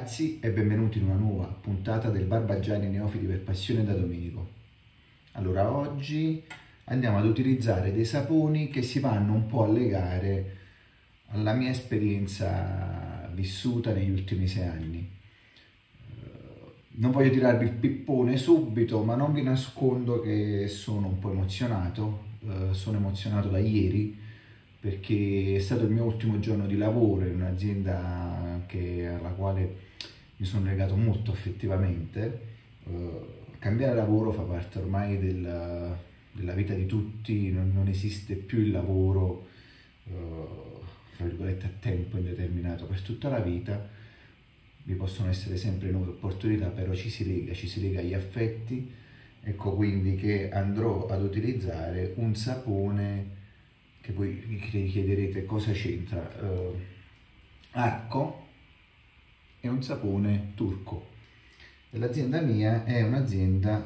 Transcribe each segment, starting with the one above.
ragazzi e benvenuti in una nuova puntata del Barbagianni Neofiti per Passione da Domenico. Allora, oggi andiamo ad utilizzare dei saponi che si vanno un po' a legare alla mia esperienza vissuta negli ultimi 6 anni. Non voglio tirarvi il pippone subito, ma non vi nascondo che sono un po' emozionato. Sono emozionato da ieri perché è stato il mio ultimo giorno di lavoro in un'azienda alla quale mi sono legato molto affettivamente. Cambiare lavoro fa parte ormai della vita di tutti, non esiste più il lavoro fra virgolette a tempo indeterminato per tutta la vita. Vi possono essere sempre nuove opportunità, però ci si lega agli affetti. Ecco quindi che andrò ad utilizzare un sapone che voi vi chiederete cosa c'entra. Arco è un sapone turco. L'azienda mia è un'azienda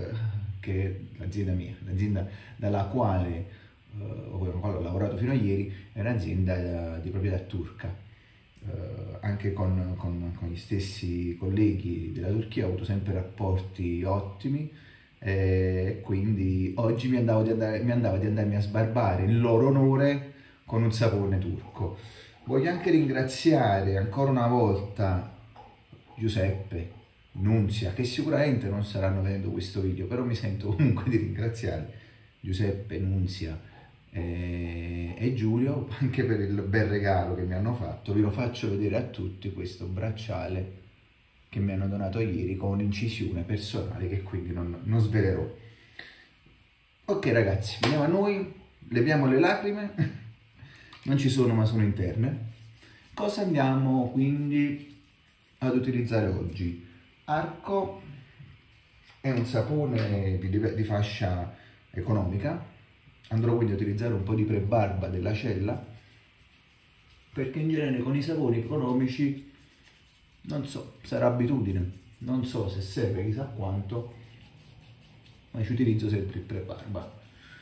l'azienda dalla quale ho lavorato fino a ieri è un'azienda di proprietà turca. Anche con gli stessi colleghi della Turchia ho avuto sempre rapporti ottimi. Quindi oggi mi andava di andarmi a sbarbare in loro onore con un sapone turco. Voglio anche ringraziare ancora una volta Giuseppe, Nunzia, che sicuramente non staranno vedendo questo video, però mi sento comunque di ringraziare Giuseppe, Nunzia e Giulio anche per il bel regalo che mi hanno fatto. Vi lo faccio vedere a tutti, questo bracciale che mi hanno donato ieri con un'incisione personale che quindi non svelerò. Ok ragazzi, veniamo a noi, leviamo le lacrime, non ci sono ma sono interne. Cosa andiamo quindi ad utilizzare oggi? Arco è un sapone di fascia economica. Andrò quindi a utilizzare un po' di prebarba della cella, perché in genere con i saponi economici non so, sarà abitudine, non so se serve chissà quanto, ma ci utilizzo sempre il prebarba.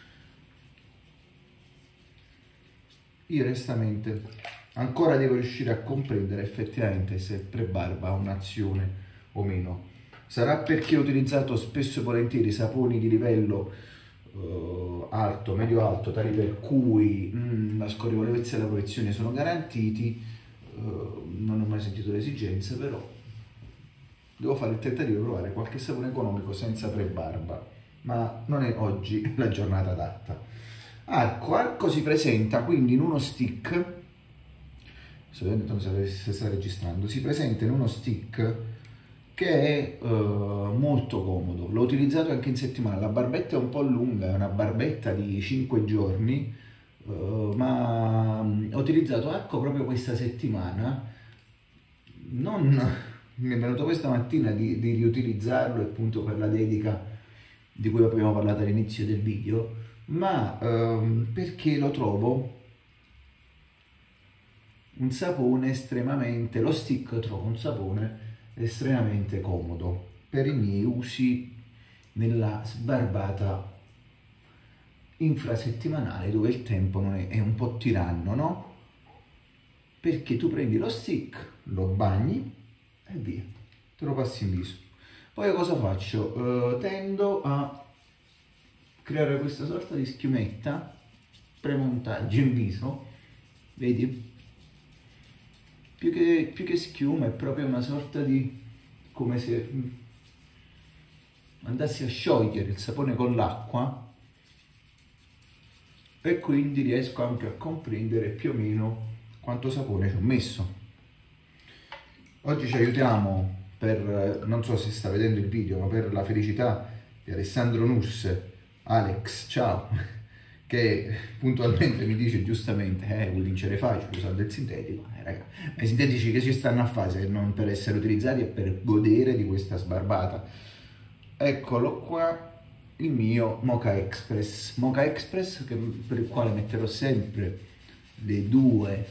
Io onestamente ancora devo riuscire a comprendere effettivamente se il prebarba ha un'azione o meno. Sarà perché ho utilizzato spesso e volentieri saponi di livello alto, medio-alto, tali per cui la scorrevolezza e la protezione sono garantiti. Non ho mai sentito l'esigenza, però devo fare il tentativo di provare qualche sapone economico senza prebarba, ma non è oggi la giornata adatta. Arco si presenta quindi in uno stick, non so se sta registrando, si presenta in uno stick che è molto comodo. L'ho utilizzato anche in settimana. La barbetta è un po' lunga, è una barbetta di 5 giorni, ma ho utilizzato Arco proprio questa settimana. Mi è venuto questa mattina di riutilizzarlo appunto per la dedica di cui abbiamo parlato all'inizio del video, ma perché lo trovo un sapone estremamente, lo stick trovo un sapone estremamente comodo per i miei usi nella sbarbata infrasettimanale, dove il tempo non è un po' tiranno, no? Perché tu prendi lo stick, lo bagni e via, te lo passi in viso. Poi io cosa faccio? Tendo a creare questa sorta di schiumetta premontaggio in viso, vedi? Più che schiuma è proprio una sorta di, come se andassi a sciogliere il sapone con l'acqua, e quindi riesco anche a comprendere più o meno quanto sapone ci ho messo. Oggi ci aiutiamo non so se sta vedendo il video, ma per la felicità di Alessandro Nusse, Alex, ciao, che puntualmente mi dice giustamente vuoi vincere facile usando il sintetico. Raga, ma i sintetici che ci stanno a fare se non per essere utilizzati e per godere di questa sbarbata? Eccolo qua, il mio Mocha Express, per il quale metterò sempre i due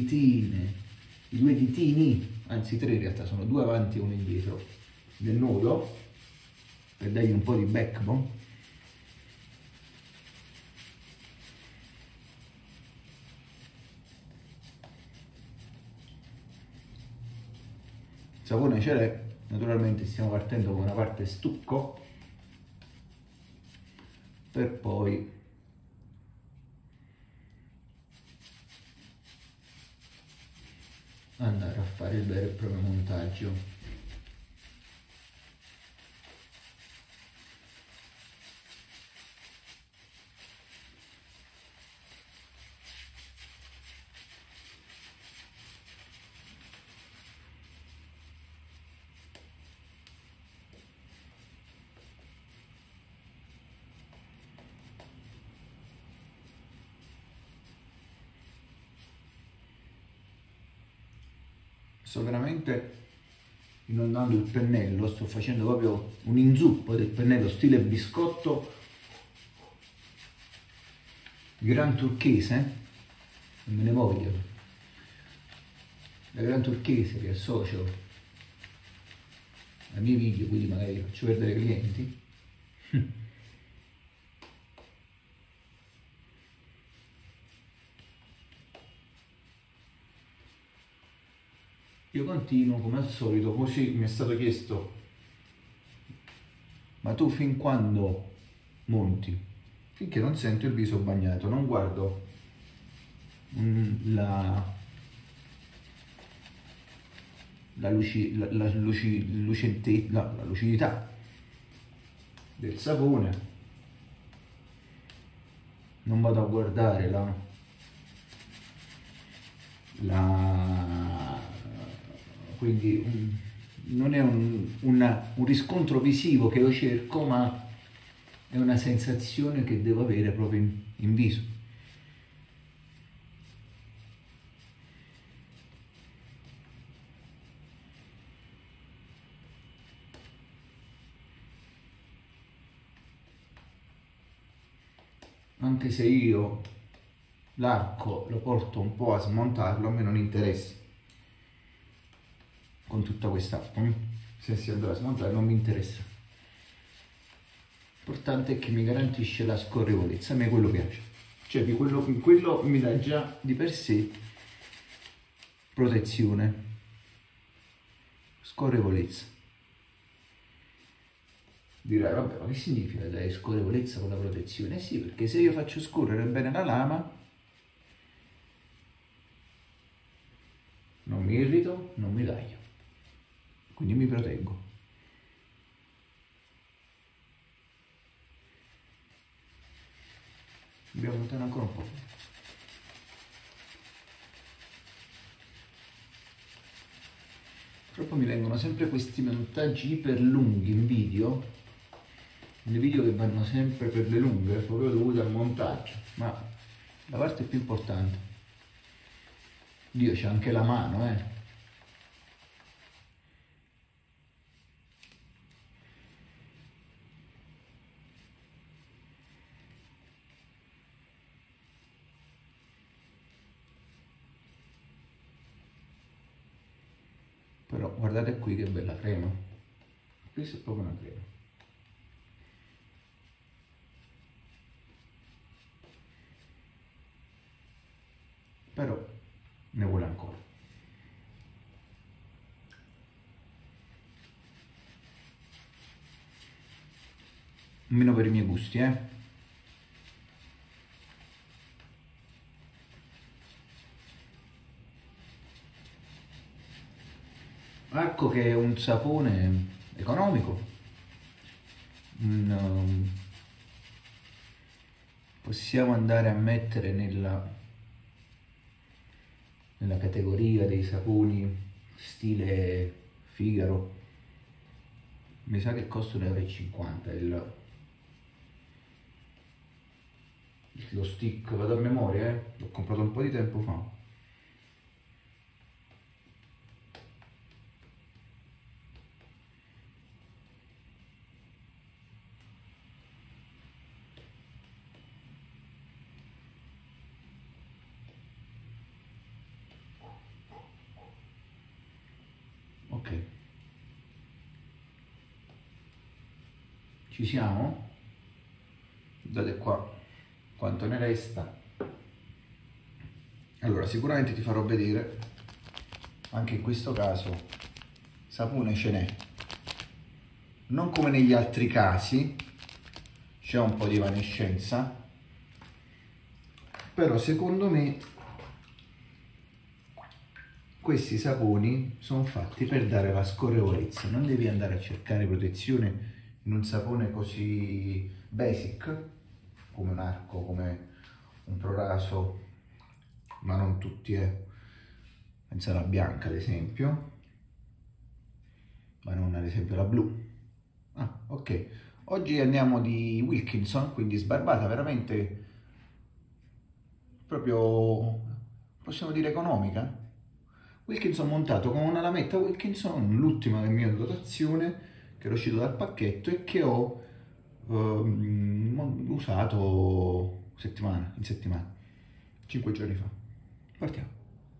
ditini, anzi 3 in realtà, sono 2 avanti e 1 indietro del nodo, per dargli un po' di backbone. sapone ce l'è, naturalmente stiamo partendo con una parte stucco per poi andare a fare il vero e proprio montaggio. Sto veramente inondando il pennello, sto facendo proprio un inzuppo del pennello stile biscotto Gran Turchese, non me ne voglio, la Gran Turchese che associo ai miei video, quindi magari faccio perdere clienti. Io continuo come al solito, così mi è stato chiesto: ma tu fin quando monti? Finché non sento il viso bagnato, non guardo la lucidità del sapone, non vado a guardare quindi non è un riscontro visivo che io cerco, ma è una sensazione che devo avere proprio in viso. Anche se io l'arco lo porto un po' a smontarlo, a me non interessa. Con tutta questa, se si andrà a smontare non mi interessa. L'importante è che mi garantisce la scorrevolezza, a me quello piace. Cioè quello mi dà già di per sé protezione, scorrevolezza. Dirai, vabbè, ma che significa dare scorrevolezza con la protezione? Eh sì, perché se io faccio scorrere bene la lama, non mi irrito, non mi taglio, quindi mi proteggo. Dobbiamo allontanare ancora un po'. Purtroppo mi vengono sempre questi montaggi iper lunghi in video, nei video che vanno sempre per le lunghe, proprio dovuti al montaggio, ma la parte più importante, Dio c'è anche la mano, Però guardate qui che bella crema, questa è proprio una crema. Però ne vuole ancora. Almeno per i miei gusti, Arco che è un sapone economico, possiamo andare a mettere nella categoria dei saponi stile Figaro. Mi sa che costa 1,50 euro lo stick, vado a memoria, l'ho comprato un po' di tempo fa. Ok, ci siamo? Guardate qua quanto ne resta. Allora, sicuramente ti farò vedere anche in questo caso sapone ce n'è. Non come negli altri casi, c'è un po' di evanescenza, però secondo me questi saponi sono fatti per dare la scorrevolezza. Non devi andare a cercare protezione in un sapone così basic, come un Arco, come un Proraso, ma non tutti, pensa alla bianca ad esempio, ma non ad esempio la blu. Ah, ok. Oggi andiamo di Wilkinson, quindi sbarbata veramente proprio, possiamo dire, economica. Wilkinson montato con una lametta Wilkinson, l'ultima mia dotazione, che era uscito dal pacchetto e che ho usato in settimana, 5 giorni fa. Partiamo.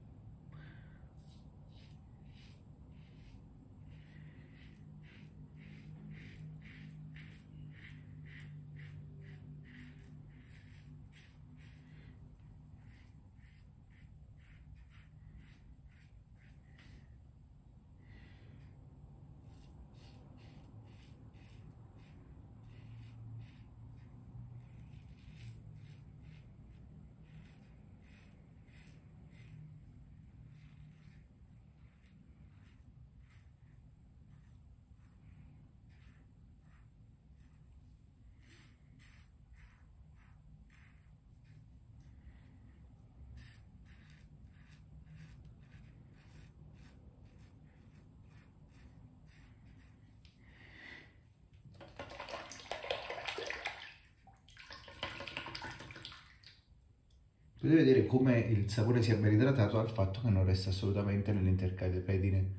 Potete vedere come il sapone sia ben idratato dal fatto che non resta assolutamente nell'intercarpedine,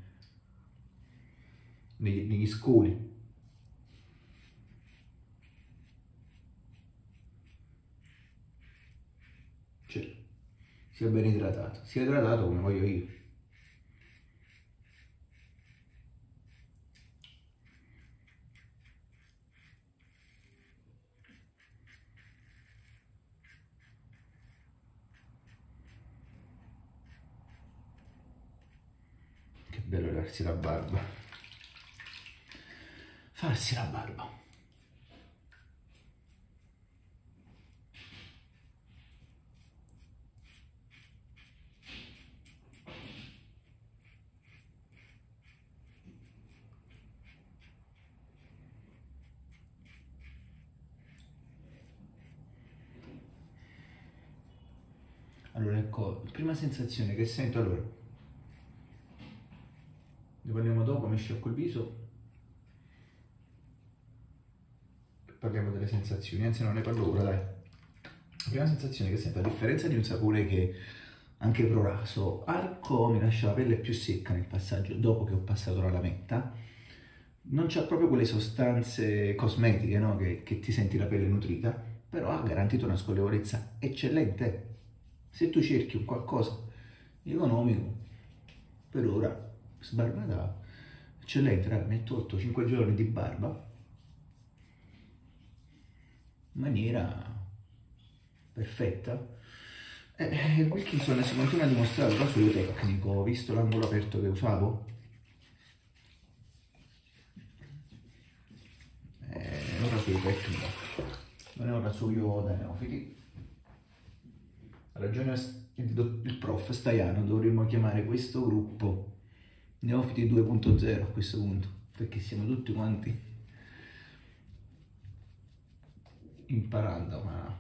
negli scoli. Cioè, sia ben idratato, sia idratato come voglio io. Che bello farsi la barba. Farsi la barba. Allora, ecco, la prima sensazione che sento, allora, ne parliamo dopo, mi sciacquo il viso, parliamo delle sensazioni, anzi non ne parlo ora, dai. La prima sensazione che sento, a differenza di un sapore che anche Proraso, Arco mi lascia la pelle più secca nel passaggio, dopo che ho passato la lametta, non c'ha proprio quelle sostanze cosmetiche, no? che ti senti la pelle nutrita, però ha garantito una scorrevolezza eccellente. Se tu cerchi un qualcosa di economico, per ora, sbarbata, eccellente, raga, mi ha tolto 5 giorni di barba in maniera perfetta. Wilkinson si continua a dimostrare il suo tecnico, visto l'angolo aperto che usavo. È un rasoio tecnico, non è un rasoio da neofiti. Ha ragione il prof Staiano, dovremmo chiamare questo gruppo Neofiti 2.0 a questo punto, perché siamo tutti quanti imparando, ma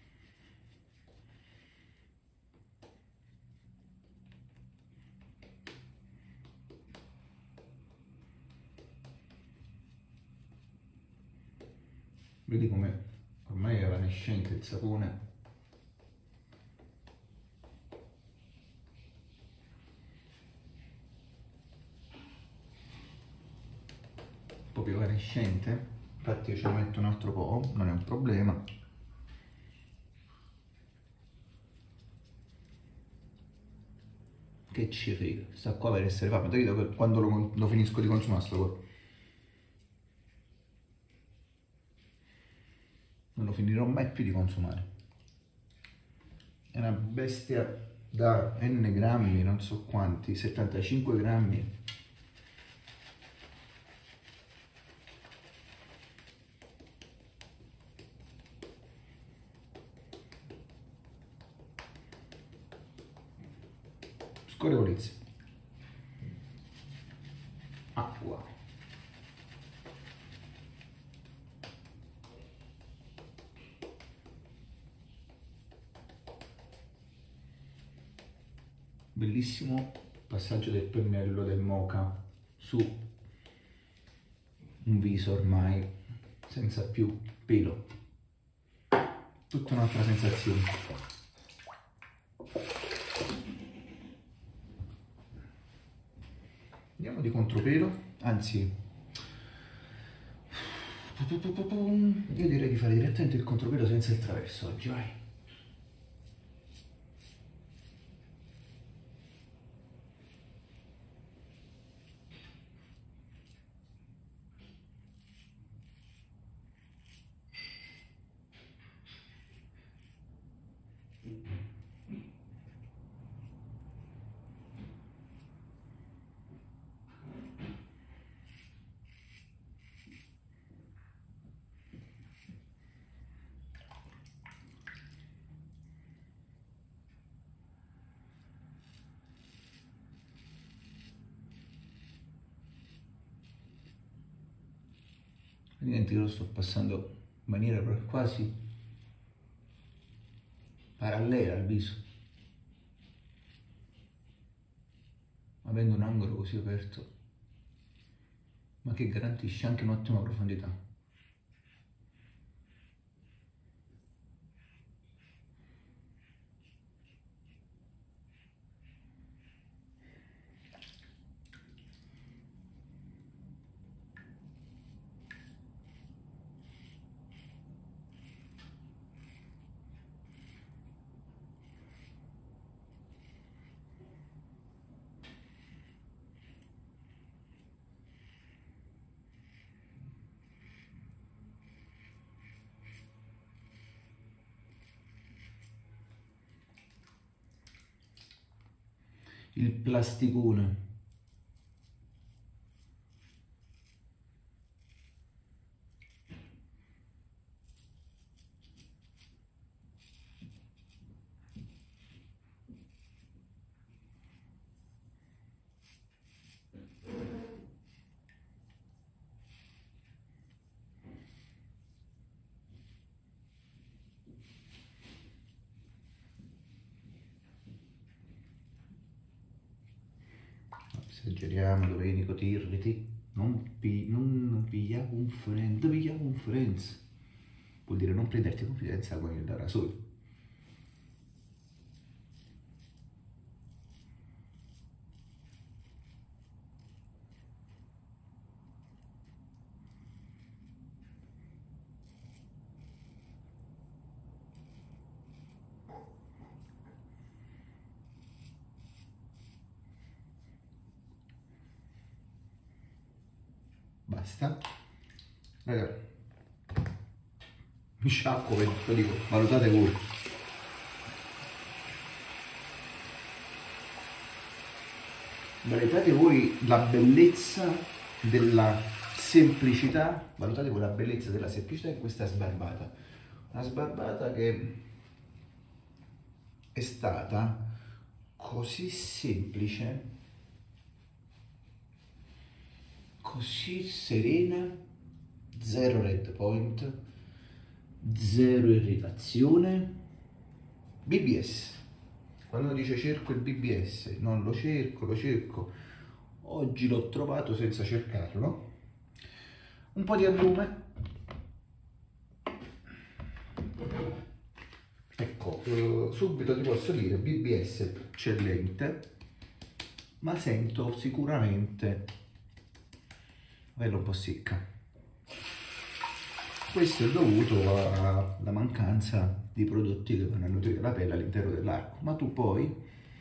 vedi come ormai è evanescente il sapone. Un po' più evanescente, infatti io ce ne metto un altro po', non è un problema. Che ci frega, sta qua per essere fatto, vedo che quando lo finisco di consumare sto qua. Non lo finirò mai più di consumare. È una bestia da n grammi, non so quanti, 75 grammi. Scorrevolezza. Acqua. Bellissimo passaggio del pennello del mocha su un viso ormai senza più pelo. Tutta un'altra sensazione. Andiamo di contropelo, anzi io direi di fare direttamente il contropelo senza il traverso oggi, vai. Niente, io lo sto passando in maniera quasi parallela al viso, avendo un angolo così aperto, ma che garantisce anche un'ottima profondità. Il plasticone. Esageriamo, Domenico, ti irriti. Non pigliare confidenza. Vuol dire non prenderti confidenza con il rasoio. Basta. Raga, mi sciacquo, lo dico, valutate voi. Valutate voi la bellezza della semplicità, valutate voi la bellezza della semplicità in questa sbarbata. Una sbarbata che è stata così semplice, così serena, zero red point, zero irritazione. BBS. Quando dice cerco il BBS, non lo cerco, lo cerco. Oggi l'ho trovato senza cercarlo. Un po' di allume. Ecco, subito ti posso dire BBS eccellente, ma sento sicuramente quella un po' secca. Questo è dovuto alla mancanza di prodotti che vanno a nutrire la pelle all'interno dell'arco, ma tu poi,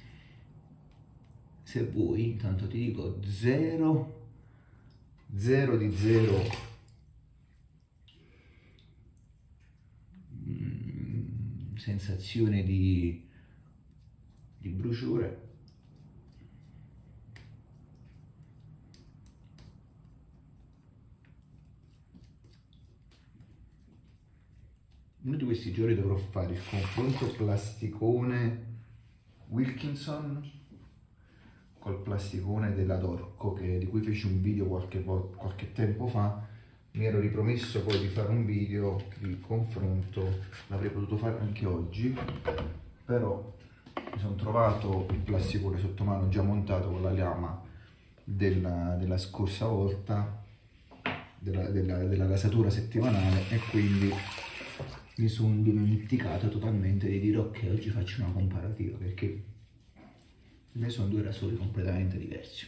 se vuoi, intanto ti dico 0 di 0 sensazione di bruciore. Uno di questi giorni dovrò fare il confronto plasticone Wilkinson col plasticone della Dorco, di cui feci un video qualche tempo fa. Mi ero ripromesso poi di fare un video di confronto, l'avrei potuto fare anche oggi, però mi sono trovato il plasticone sotto mano già montato con la lama della scorsa volta, della rasatura settimanale, e quindi mi sono dimenticato totalmente di dire ok, oggi faccio una comparativa, perché ne sono due rasori completamente diversi.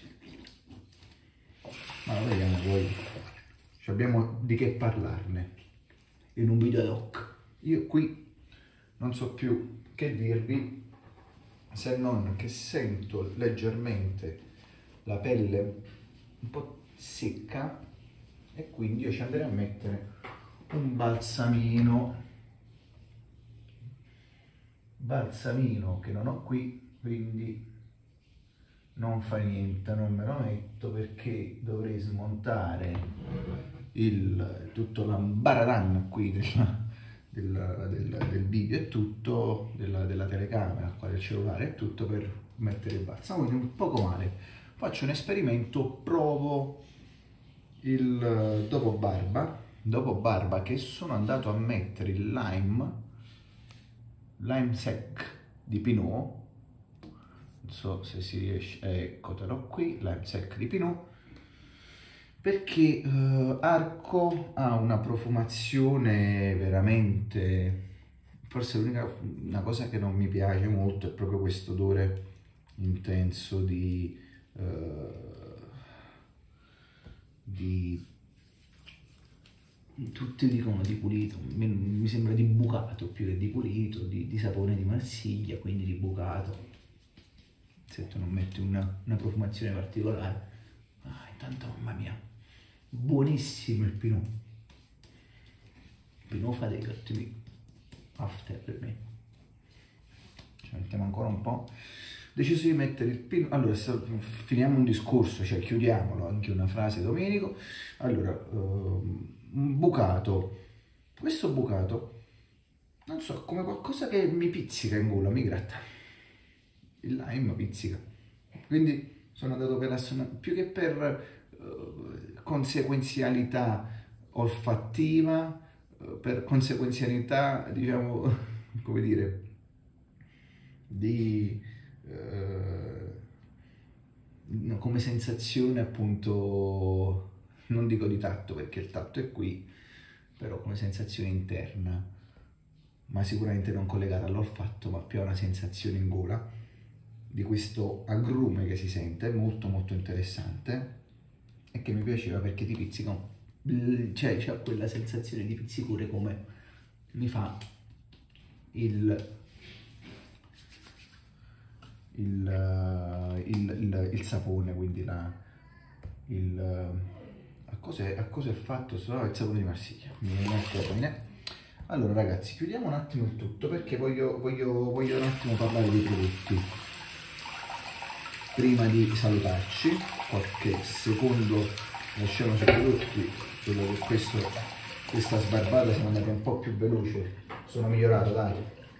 Ma vediamo poi, abbiamo di che parlarne in un video ad hoc. Io qui non so più che dirvi, se non che sento leggermente la pelle un po' secca, e quindi io ci andrei a mettere un balsamino che non ho qui, quindi non fa niente, non me lo metto, perché dovrei smontare tutto l'ambaradan qui del video e tutto, della telecamera qua del cellulare e tutto, per mettere il balsamo. Quindi un poco male. Faccio un esperimento, provo il dopo barba, che sono andato a mettere il lime sec di Pinot. Non so se si riesce, eccotelo qui, lime sec di Pinot, perché Arco ha una profumazione veramente, forse una cosa che non mi piace molto è proprio questo odore intenso tutti dicono di pulito, mi sembra di bucato più che di pulito, di sapone di Marsiglia, quindi di bucato, se tu non metti una profumazione particolare. Intanto, mamma mia, buonissimo il Pinot fa degli ottimi after per me. Ci mettiamo ancora un po'. Ho deciso di mettere il Pinot. Allora, finiamo un discorso, cioè chiudiamolo, anche una frase, Domenico. Allora, un bucato, questo bucato, non so, come qualcosa che mi pizzica in gola, mi gratta, il lime pizzica, quindi sono andato più che per conseguenzialità olfattiva, per conseguenzialità, diciamo, come dire, come sensazione, appunto, non dico di tatto perché il tatto è qui, però come sensazione interna, ma sicuramente non collegata all'olfatto, ma più a una sensazione in gola di questo agrume che si sente, molto molto interessante, e che mi piaceva perché ti pizzica, cioè c'è quella sensazione di pizzicure come mi fa il sapone, quindi a cosa è fatto? Il sapone di Marsiglia. Allora ragazzi, chiudiamo un attimo il tutto, perché voglio un attimo parlare dei prodotti prima di salutarci. Qualche secondo lasciamo sui prodotti, quello che questa sbarbata siamo andati un po' più veloce. Sono migliorato, dai,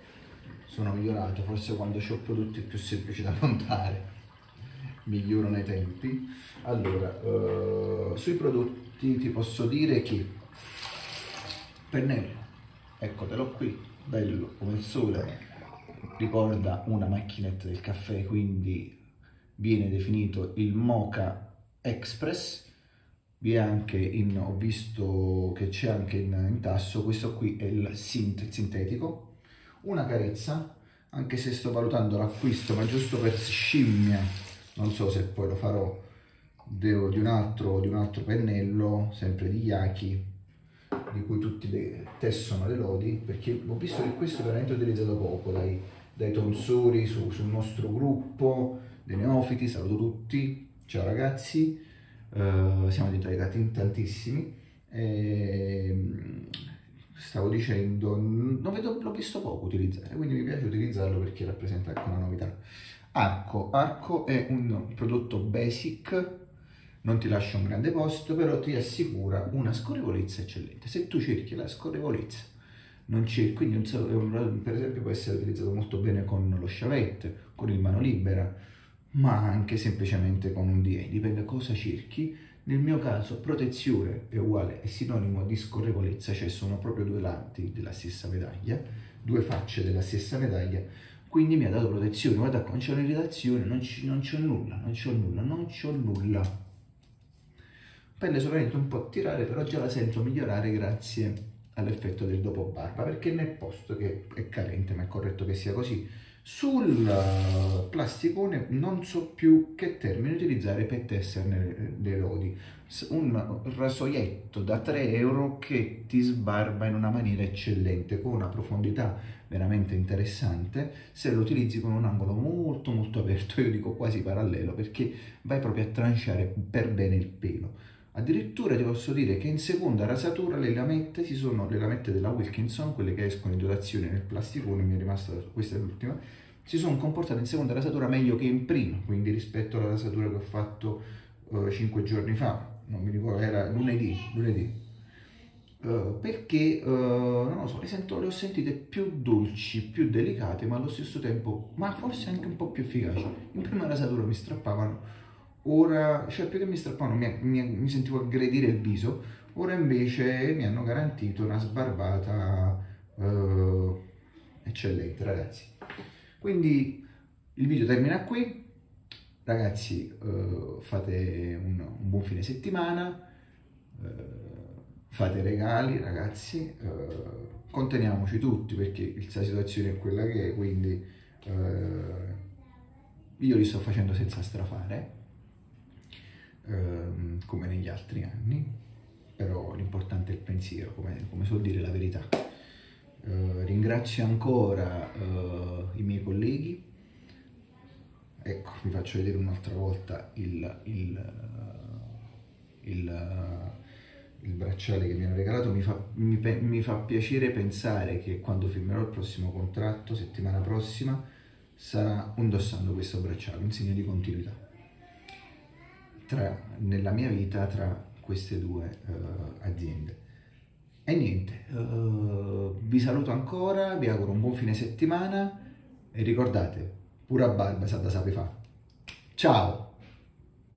forse quando ho prodotti più semplici da montare miglioro nei tempi. Allora, sui prodotti ti posso dire che pennello, eccotelo qui, bello come il sole, ricorda una macchinetta del caffè, quindi viene definito il Mocha Express. Vi è anche ho visto che c'è anche in tasso, questo qui è il sintetico. Una carezza, anche se sto valutando l'acquisto, ma giusto per scimmia, non so se poi lo farò, di un altro pennello, sempre di Yaki, di cui tutti tessono le lodi, perché ho visto che questo è veramente utilizzato poco dai tonsori sul nostro gruppo dei neofiti. Saluto tutti, ciao ragazzi, siamo diventati tantissimi. Stavo dicendo, l'ho visto poco utilizzare, quindi mi piace utilizzarlo perché rappresenta anche una novità. Arco è un prodotto basic, non ti lascia un grande posto, però ti assicura una scorrevolezza eccellente. Se tu cerchi la scorrevolezza, non cerchi, quindi per esempio può essere utilizzato molto bene con lo sciavette, con il mano libera, ma anche semplicemente con un DA, dipende cosa cerchi. Nel mio caso protezione è uguale, è sinonimo di scorrevolezza, cioè sono proprio due lati della stessa medaglia, due facce della stessa medaglia, quindi mi ha dato protezione. Guarda, non c'è un'irritazione, non c'ho nulla, non c'ho nulla, non c'ho nulla. Pelle solamente un po' tirare, però già la sento migliorare grazie all'effetto del dopo barba, perché nel posto che è carente, ma è corretto che sia così, sul plasticone non so più che termine utilizzare per tesserne le lodi. Un rasoietto da 3 euro che ti sbarba in una maniera eccellente, con una profondità veramente interessante, se lo utilizzi con un angolo molto molto aperto, io dico quasi parallelo, perché vai proprio a tranciare per bene il pelo. Addirittura ti posso dire che in seconda rasatura le lamette, le lamette della Wilkinson, quelle che escono in dotazione nel plasticone, mi è rimasta questa è l'ultima, si sono comportate in seconda rasatura meglio che in prima, quindi rispetto alla rasatura che ho fatto 5 giorni fa, non mi ricordo, era lunedì. Perché non lo so, le ho sentite più dolci, più delicate, ma allo stesso tempo, ma forse anche un po' più efficaci. In prima rasatura mi strappavano, ora, cioè più che mi strappavano, mi sentivo aggredire il viso, ora invece mi hanno garantito una sbarbata eccellente, ragazzi. Quindi il video termina qui, ragazzi, fate un buon fine settimana, fate regali, ragazzi, conteniamoci tutti perché la situazione è quella che è, quindi io li sto facendo senza strafare, come negli altri anni, però l'importante è il pensiero, come suol dire la verità. Ringrazio ancora i miei colleghi. Ecco, vi faccio vedere un'altra volta il bracciale che mi hanno regalato. Mi fa piacere pensare che quando firmerò il prossimo contratto, settimana prossima, sarà indossando questo bracciale, un segno di continuità nella mia vita tra queste due aziende. E niente, vi saluto ancora, vi auguro un buon fine settimana e ricordate, pura barba sa da sape fa. Ciao!